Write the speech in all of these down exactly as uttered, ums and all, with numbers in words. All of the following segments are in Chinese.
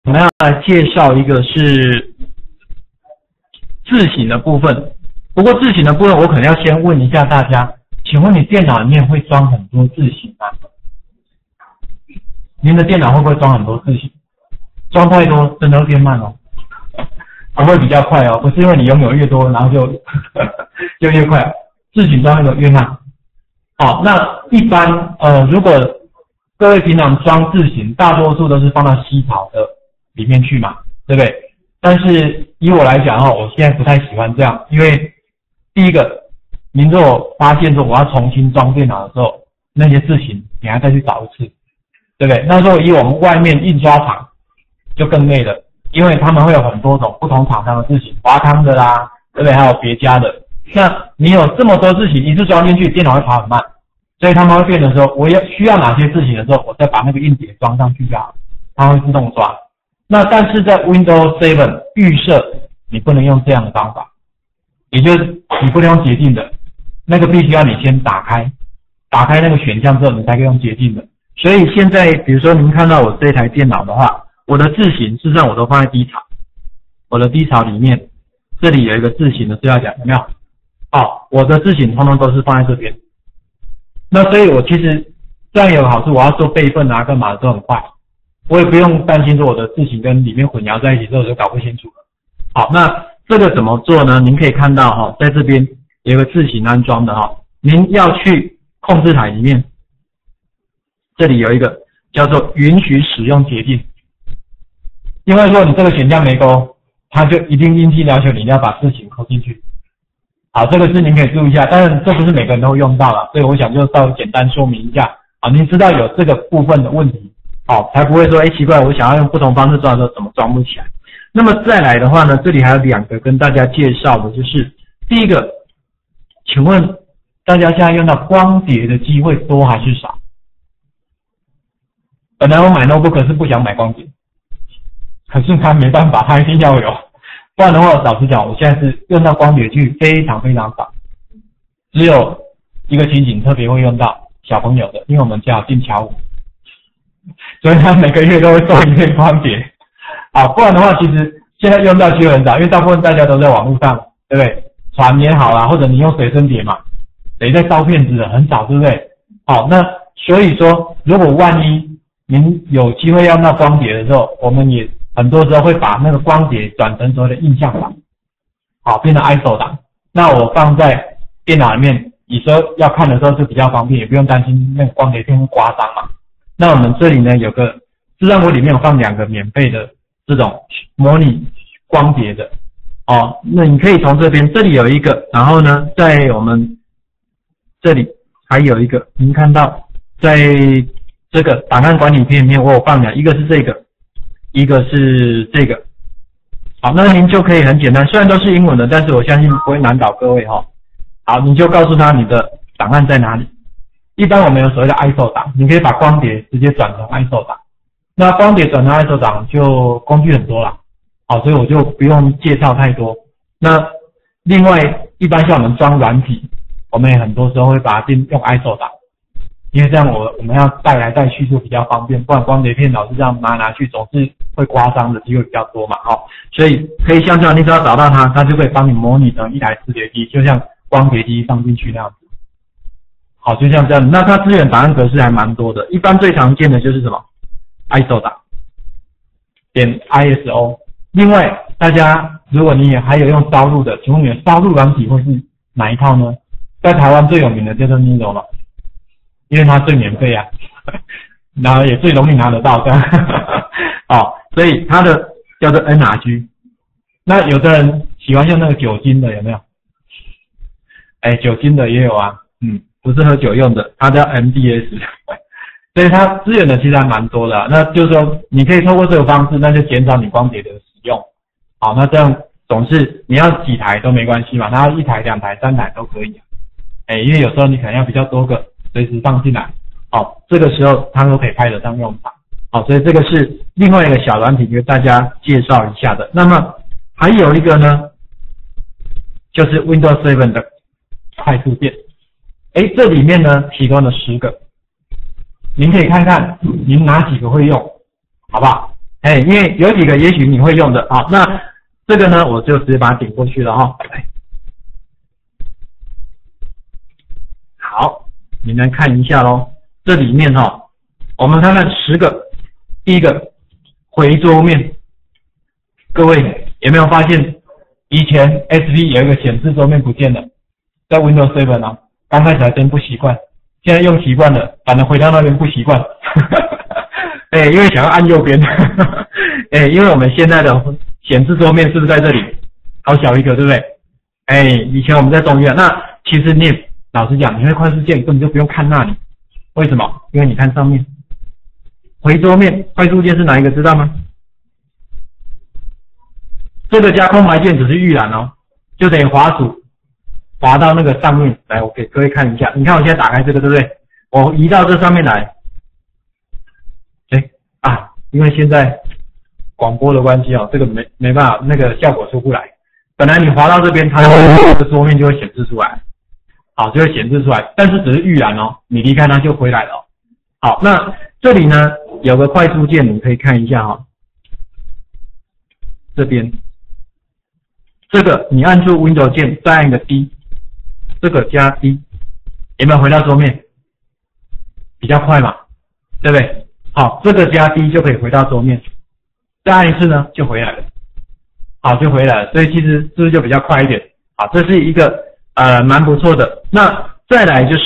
我们要来介绍一个是字型的部分。不过字型的部分，我可能要先问一下大家，请问你电脑里面会装很多字型吗？您的电脑会不会装很多字型？装太多真的会变慢哦，不会比较快哦，不是因为你拥有越多，然后就就越快，字型装的越慢。好，那一般呃，如果各位平常装字型，大多数都是放到西草的里面去嘛，对不对？但是以我来讲哦，我现在不太喜欢这样，因为第一个，您如果发现说我要重新装电脑的时候，那些字型你还再去找一次，对不对？那时候以我们外面印刷厂就更累了，因为他们会有很多种不同厂商的字型，华康的啦，对不对？还有别家的。那你有这么多字型一次装进去，电脑会跑很慢，所以他们会变成说，我要需要哪些字型的时候，我再把那个硬碟装上去就好，它会自动抓。那但是在 Windows 七预设你不能用这样的方法，也就是你不能用捷径的，那个必须要你先打开，打开那个选项之后，你才可以用捷径的。所以现在比如说您看到我这台电脑的话，我的字型事实上我都放在低槽，我的低槽里面这里有一个字型的资料夹，有没有？哦，我的字型通通都是放在这边。那所以我其实这样有个好处，我要做备份啊干嘛的都很快，我也不用担心说我的字型跟里面混淆在一起之后就搞不清楚了。好，那这个怎么做呢？您可以看到哈，在这边有个字型安装的哈，您要去控制台里面，这里有一个叫做允许使用捷径，因为说你这个选项没勾，它就一定硬性要求你要把字型扣进去。好，这个是您可以注意一下，但是这不是每个人都会用到了，所以我想就稍微简单说明一下。好，您知道有这个部分的问题，好，才不会说，哎，奇怪，我想要用不同方式装的时候怎么装不起来。那么再来的话呢，这里还有两个跟大家介绍的，就是第一个，请问大家现在用到光碟的机会多还是少？本来我买 notebook 是不想买光碟，可是它没办法，它一定要有。不然的话，老实讲，我现在是用到光碟剧非常非常少，只有一个情景特别会用到小朋友的，因为我们家有进侨舞，所以他每个月都会送一片光碟。啊，不然的话，其实现在用到机会很少，因为大部分大家都在网络上，对不对？传也好啦，或者你用随身碟嘛，谁在烧片子的很少，对不对？好，那所以说，如果万一您有机会用到光碟的时候，我们也很多时候会把那个光碟转成所谓的印象档，好，变成 I S O 档。那我放在电脑里面，有时候要看的时候就比较方便，也不用担心那个光碟片会刮伤嘛。那我们这里呢有个，事实上我里面有放两个免费的这种模拟光碟的，哦，那你可以从这边，这里有一个，然后呢，在我们这里还有一个，您看到在这个档案管理片里面我有放两，一个是这个。一个是这个，好，那您就可以很简单，虽然都是英文的，但是我相信不会难倒各位哈。好，你就告诉他你的档案在哪里。一般我们有所谓的 I S O 档，你可以把光碟直接转成 I S O 档。那光碟转成 I S O 档就工具很多啦，好，所以我就不用介绍太多。那另外，一般像我们装软体，我们也很多时候会把它定用 I S O 档。因为这样我我们要带来带去就比较方便，不然光碟片老是这样拿拿去，总是会刮伤的机会比较多嘛，好，所以可以像这样，你只要找到它，它就可以帮你模拟成一台磁碟机，就像光碟机放进去那样子。好，就像这样，那它支援档案格式还蛮多的，一般最常见的就是什么 I S O 档，点 I S O。另外，大家如果你也还有用烧录的，请问你的烧录软体会是哪一套呢？在台湾最有名的叫做 Nino 嘛。因为它最免费啊，然后也最容易拿得到这样，好，所以它的叫做 N R G。那有的人喜欢用那个酒精的，有没有？哎，酒精的也有啊，嗯，不是喝酒用的，它叫 M D S。所以它支援的其实还蛮多的啊，那就是说你可以透过这个方式，那就减少你光碟的使用。好，那这样总是你要几台都没关系嘛，它一台、两台、三台都可以啊。哎，因为有时候你可能要比较多个。随时放进来，好，这个时候它都可以派得上用场，好，所以这个是另外一个小软体，给大家介绍一下的。那么还有一个呢，就是 Windows 七的快速键，哎，这里面呢提供了十个，您可以看看您哪几个会用，好不好？ 哎，因为有几个也许你会用的，好，那这个呢，我就直接把它点过去了哈。好，你们看一下咯，这里面哈，我们看看十个，第一个回桌面，各位有没有发现，以前 S P 有一个显示桌面不见了，在 Windows 七啊，刚开始还真不习惯，现在用习惯了，反正回到那边不习惯。哎，因为想要按右边，哎，因为我们现在的显示桌面是不是在这里？好小一个，对不对？哎，以前我们在中院，那其实你也老实讲，你会快速键根本就不用看那里，为什么？因为你看上面，回桌面快速键是哪一个知道吗？这个加空白键只是预览哦，就等于滑鼠滑到那个上面来，我给各位看一下。你看我现在打开这个，对不对？我移到这上面来。啊，因为现在广播的关系哦，这个没没办法，那个效果出不来。本来你滑到这边，它这个桌面就会显示出来，好，就会显示出来，但是只是预览哦，你离开它就回来了哦。好，那这里呢有个快速键，你可以看一下哈、哦，这边这个你按住 Windows 键，再按一个 D， 这个加 D， 有没有回到桌面？比较快嘛，对不对？好，这个加 D 就可以回到桌面，再按一次呢就回来了，好，就回来了，所以其实是不是就比较快一点？好，这是一个呃蛮不错的。那再来就是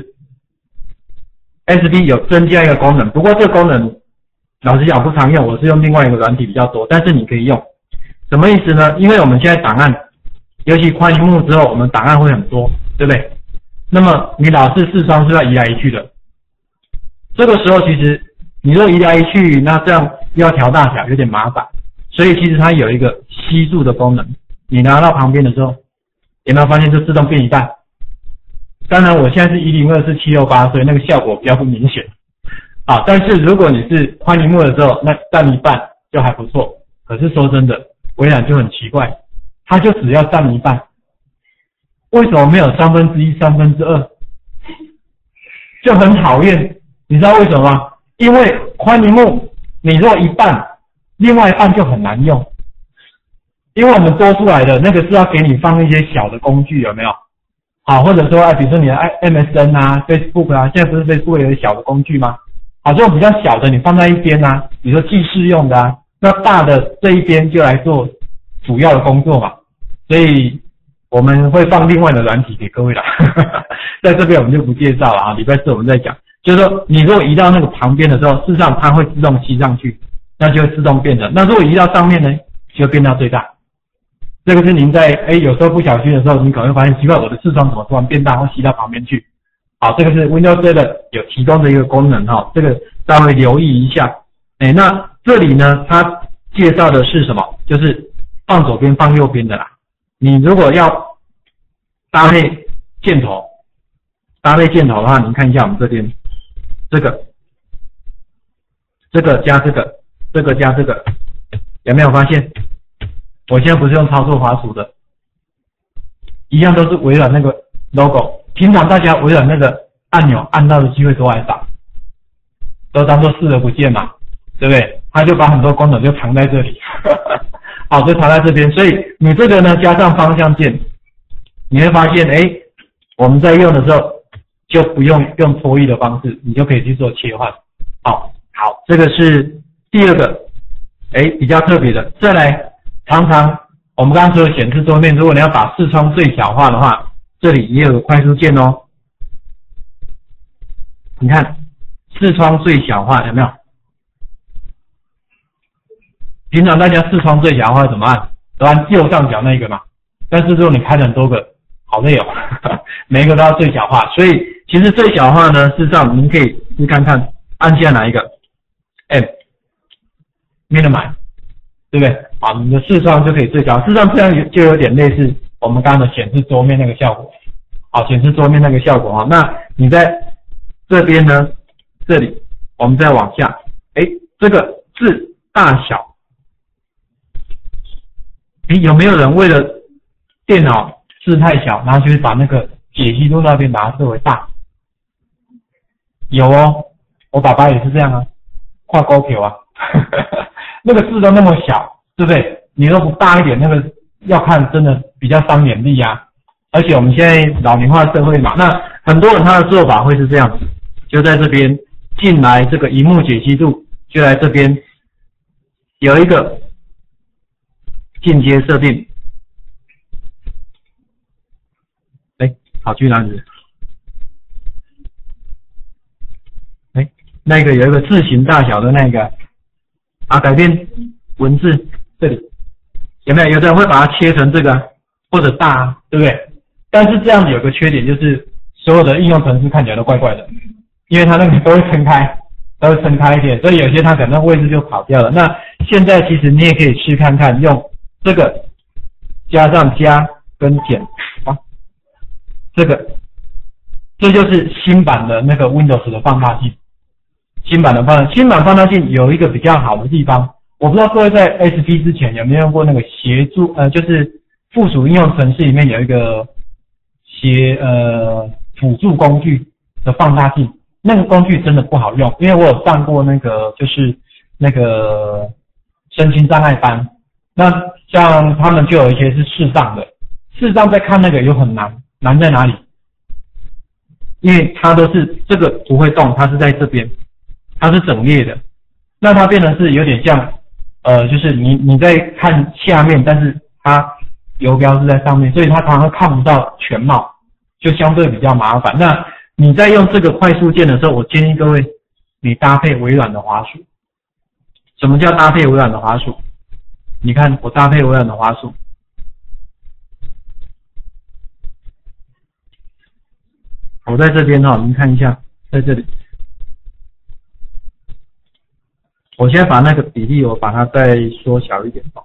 S P 有增加一个功能，不过这个功能老实讲不常用，我是用另外一个软体比较多，但是你可以用。什么意思呢？因为我们现在档案，尤其宽萤幕之后，我们档案会很多，对不对？那么你老是视窗是要移来移去的，这个时候其实你若移来移去，那这样又要调大小，有点麻烦。所以其实它有一个吸住的功能，你拿到旁边的时候，有没有发现就自动变一半？当然我现在是一零二四七六八，所以那个效果比较不明显。啊，但是如果你是宽萤幕的时候，那占一半就还不错。可是说真的，微软就很奇怪，它就只要占一半，为什么没有三分之一、三分之二？就很讨厌，你知道为什么吗？因为宽萤幕，你若一半，另外一半就很难用，因为我们多出来的那个是要给你放一些小的工具，有没有？好，或者说，哎，比如说你的 M S N 啊、Facebook 啊，现在不是 Facebook 有小的工具吗？好，这种比较小的你放在一边啊，比如说记事用的啊，那大的这一边就来做主要的工作嘛，所以我们会放另外的软体给各位啦，在这边我们就不介绍了啊，礼拜四我们再讲。就是说，你如果移到那个旁边的时候，事实上它会自动吸上去，那就会自动变成。那如果移到上面呢，就变到最大。这个是您在哎有时候不小心的时候，你可能会发现奇怪，我的视窗怎么突然变大，会吸到旁边去。好，这个是 Windows 七有提供的一个功能哈、哦，这个稍微留意一下。哎，那这里呢，它介绍的是什么？就是放左边放右边的啦。你如果要搭配箭头，搭配箭头的话，你看一下我们这边。这个，这个加这个，这个加这个，有没有发现？我现在不是用操作滑鼠的，一样都是微软那个 logo。平常大家微软那个按钮按到的机会都还少，都当做视而不见嘛，对不对？他就把很多功能就藏在这里，好，就藏在这边。所以你这个呢加上方向键，你会发现，哎，我们在用的时候。就不用用拖曳的方式，你就可以去做切换。好，好，这个是第二个，哎，比较特别的。再来，常常我们刚刚说的显示桌面，如果你要把视窗最小化的话，这里也有个快速键哦。你看，视窗最小化有没有？平常大家视窗最小化怎么按？都按右上角那个嘛。但是如果你开了很多个，好累哦，每一个都要最小化，所以其实最小化呢，事实上您可以去看看，按下哪一个 M minimize， 对不对？好，你的视窗就可以最小。事实上这样就有点类似我们刚刚的显示桌面那个效果。好，显示桌面那个效果哈。那你在这边呢，这里我们再往下，哎，这个字大小，哎，有没有人为了电脑字太小，然后就是把那个解析度那边把它设为大？有哦，我爸爸也是这样啊，画勾球啊， 那个字都那么小，对不对？你都不大一点，那个要看真的比较伤眼力啊。而且我们现在老龄化社会嘛，那很多人他的做法会是这样子，就在这边进来这个萤幕解析度，就在这边有一个进阶设定。哎，跑去哪里？哎，那个有一个字形大小的那个啊，改变文字这里有没有？有的人会把它切成这个或者大，对不对？但是这样子有个缺点，就是所有的应用程式看起来都怪怪的，因为它那个都会撑开，都会撑开一点，所以有些它可能位置就跑掉了。那现在其实你也可以试看看，用这个加上加跟减啊，这个这就是新版的那个 Windows 的放大镜。新版的放大新版放大镜有一个比较好的地方，我不知道各位在 S P 之前有没有用过那个协助呃，就是附属应用程式里面有一个协呃辅助工具的放大镜，那个工具真的不好用，因为我有上过那个就是那个身心障碍班，那像他们就有一些是视障的，视障在看那个又很难，难在哪里？因为它都是这个不会动，它是在这边，它是整列的，那它变成是有点像呃，就是你你在看下面，但是它游标是在上面，所以它常常看不到全貌，就相对比较麻烦。那你在用这个快速键的时候，我建议各位你搭配微软的滑鼠。什么叫搭配微软的滑鼠？你看我搭配微软的滑鼠，我在这边哈、哦，您看一下，在这里，我现在把那个比例我把它再缩小一点吧。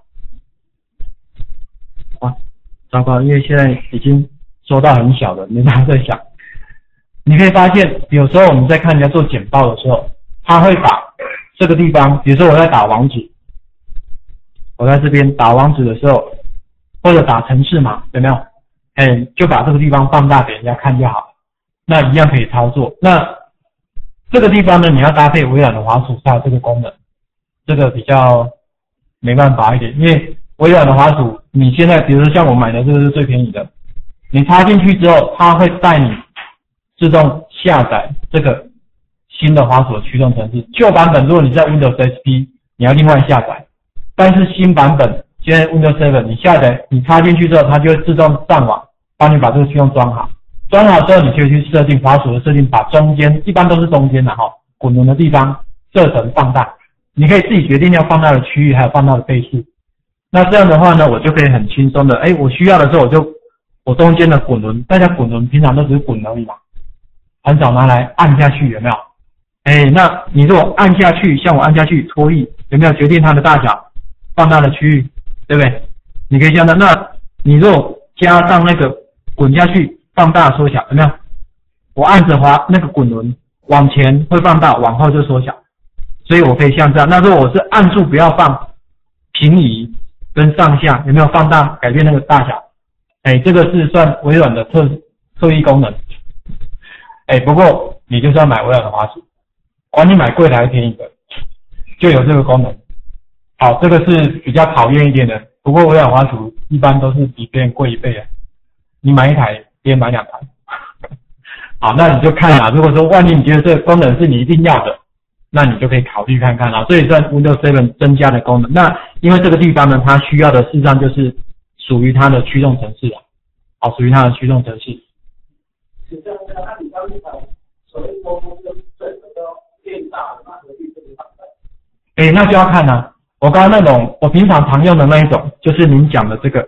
哇，糟糕，因为现在已经缩到很小了，没办法再想。你可以发现，有时候我们在看人家做简报的时候，他会把这个地方，比如说我在打网址，我在这边打网址的时候，或者打程式码，有没有？哎，就把这个地方放大给人家看就好，那一样可以操作。那这个地方呢，你要搭配微软的滑鼠才有这个功能，这个比较没办法一点，因为微软的滑鼠，你现在比如说像我买的这个是最便宜的，你插进去之后，它会带你自动下载这个新的滑鼠的驱动程式。旧版本如果你在 Windows S P， 你要另外下载，但是新版本现在 Windows 七你下载，你插进去之后，它就会自动上网帮你把这个驱动装好。装好之后，你就去设定滑鼠的设定，把中间一般都是中间的哈滚轮的地方设成放大，你可以自己决定要放大的区域还有放大的倍数。那这样的话呢，我就可以很轻松的，哎，我需要的时候我就我中间的滚轮，大家滚轮平常都只是滚而已嘛，很少拿来按下去，有没有？哎，那你如果按下去，像我按下去拖曳，有没有决定它的大小、放大的区域，对不对？你可以这样的。那你如果加上那个滚下去、放大、缩小，有没有？我按着滑那个滚轮往前会放大，往后就缩小，所以我可以像这样。那如果我是按住不要放，平移跟上下，有没有放大改变那个大小？哎，这个是算微软的特特异功能。哎，不过你就是要买微软的滑鼠，管你买贵的还是便宜的，就有这个功能。好，这个是比较讨厌一点的，不过微软滑鼠一般都是比别人贵一倍的，你买一台，别人买两台。好，那你就看啦，如果说万一你觉得这个功能是你一定要的，那你就可以考虑看看啦。这也算 Windows 七增加的功能。那因为这个地方呢，它需要的事实上就是属于它的驱动程式啊，好，属于它的驱动程式。 是这样的，那你刚才所谓沟通跟整个变大的那个力这个方面， 哎，那就要看啊。我刚刚那种我平常常用的那一种，就是您讲的这个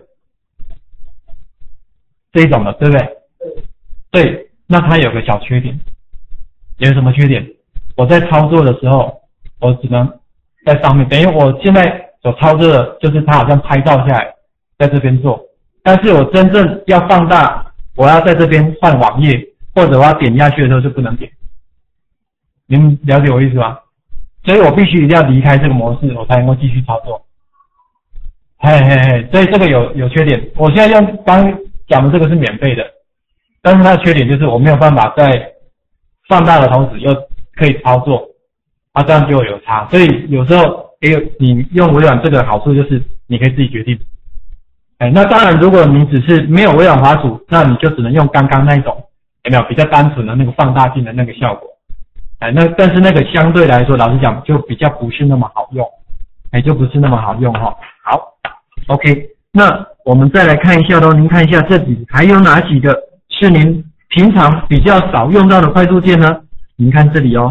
这一种的，对不对？对。对，那它有个小缺点，有什么缺点？我在操作的时候，我只能在上面，等于我现在所操作的就是它好像拍照下来，在这边做，但是我真正要放大，我要在这边换网页，或者我要点下去的时候就不能点。您了解我意思吗？所以我必须一定要离开这个模式，我才能够继续操作。嘿嘿嘿，所以这个有有缺点。我现在用刚讲的这个是免费的，但是它的缺点就是我没有办法在放大的同时又可以操作，啊，这样就有差。所以有时候也有你用微软这个好处就是你可以自己决定。哎，那当然，如果你只是没有微软滑鼠，那你就只能用刚刚那一种，有没有比较单纯的那个放大镜的那个效果？哎，那但是那个相对来说，老实讲就比较不是那么好用，哎，就不是那么好用哈。好 ，OK， 那我们再来看一下喽，您看一下这里还有哪几个是您平常比较少用到的快速键呢？您看这里哦，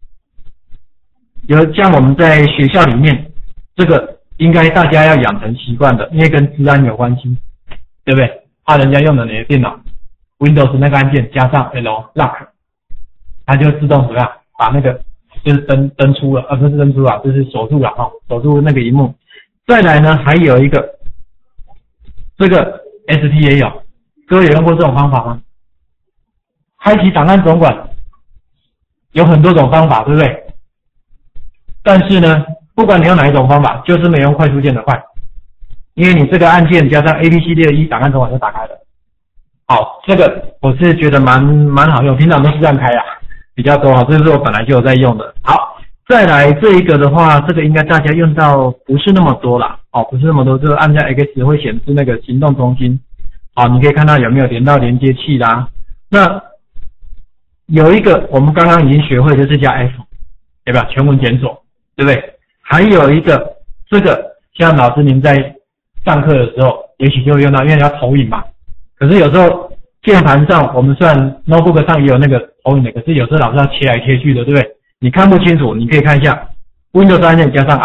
有像我们在学校里面这个。应该大家要养成习惯的，因为跟治安有关系，对不对？怕人家用了你的电脑 ，Windows 那个按键加上 L Lock， 它就自动怎么样把那个就是登登出了，而、啊、不是登出啊，就是锁住了哈、哦，锁住那个萤幕。再来呢，还有一个这个 S T A 哦，各位有用过这种方法吗？开启档案总管有很多种方法，对不对？但是呢。不管你用哪一种方法，就是没用快速键的快，因为你这个按键加上 A B C D 的一档案总管就打开了。好，这个我是觉得蛮蛮好用，平常都是这样开啊，比较多哈，这是我本来就有在用的。好，再来这一个的话，这个应该大家用到不是那么多啦，哦，不是那么多，就是按下 X 会显示那个行动中心，好，你可以看到有没有连到连接器啦。那有一个我们刚刚已经学会，就是加 F， 对吧？全文检索，对不对？还有一个，这个像老师您在上课的时候，也许就会用到，因为要投影嘛。可是有时候键盘上，我们虽然 notebook 上也有那个投影的，可是有时候老师要切来切去的，对不对？你看不清楚，你可以看一下 Windows 按键加上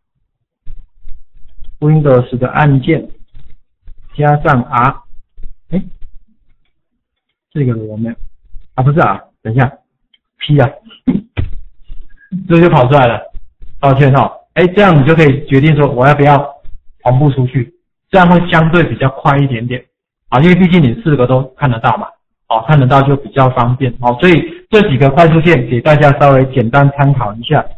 R，Windows 的按键加上 R， 哎，这个有没有？啊，不是 R， 等一下 P 啊，这就跑出来了。抱歉哈，哎，这样你就可以决定说我要不要同步出去，这样会相对比较快一点点啊，因为毕竟你四个都看得到嘛，哦，看得到就比较方便哦，所以这几个快速键给大家稍微简单参考一下。